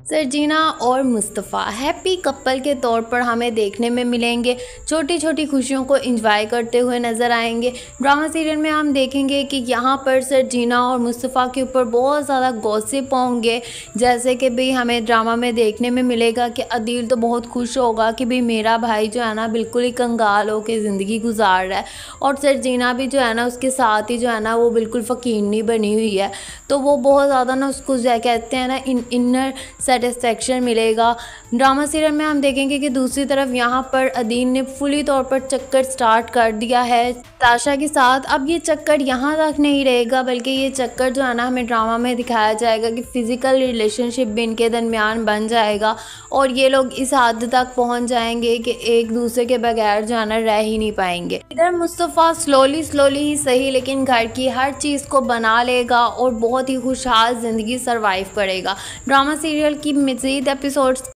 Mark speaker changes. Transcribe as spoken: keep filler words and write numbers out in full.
Speaker 1: सरजीना और Mustafa happy couple के तौर पर हमें देखने में मिलेंगे। छोटी छोटी खुशियों को एंजॉय करते हुए नज़र आएंगे। ड्रामा सीरियल में हम देखेंगे कि यहाँ पर सरजीना और मुस्तफ़ा के ऊपर बहुत ज़्यादा गॉसिप होंगे। जैसे कि भाई हमें ड्रामा में देखने में मिलेगा कि अदील तो बहुत खुश होगा कि भाई मेरा भाई जो है ना बिल्कुल ही कंगाल होकर ज़िंदगी गुजार रहा है, और सरजीना भी जो है ना उसके साथ ही जो है ना वो बिल्कुल फ़कीरनी बनी हुई है। तो वो बहुत ज़्यादा ना उसको कहते हैं ना इन इनर सेटिस्फेक्शन मिलेगा। ड्रामा सीरियल में हम देखेंगे कि दूसरी तरफ यहाँ पर अदील ने फुली तौर पर चक्कर स्टार्ट कर दिया है ताशा के साथ। अब ये चक्कर यहाँ तक नहीं रहेगा, बल्कि ये चक्कर जो है ना हमें ड्रामा में दिखाया जाएगा कि फ़िज़िकल रिलेशनशिप भी इनके दरमियान बन जाएगा, और ये लोग इस हद तक पहुँच जाएंगे कि एक दूसरे के बगैर जो है ना रह ही नहीं पाएंगे। इधर मुस्तफ़ा स्लोली स्लोली ही सही लेकिन घर की हर चीज़ को बना लेगा और बहुत ही खुशहाल ज़िंदगी सर्वाइव करेगा। ड्रामा सीरियल की मज़ीद एपिसोड्स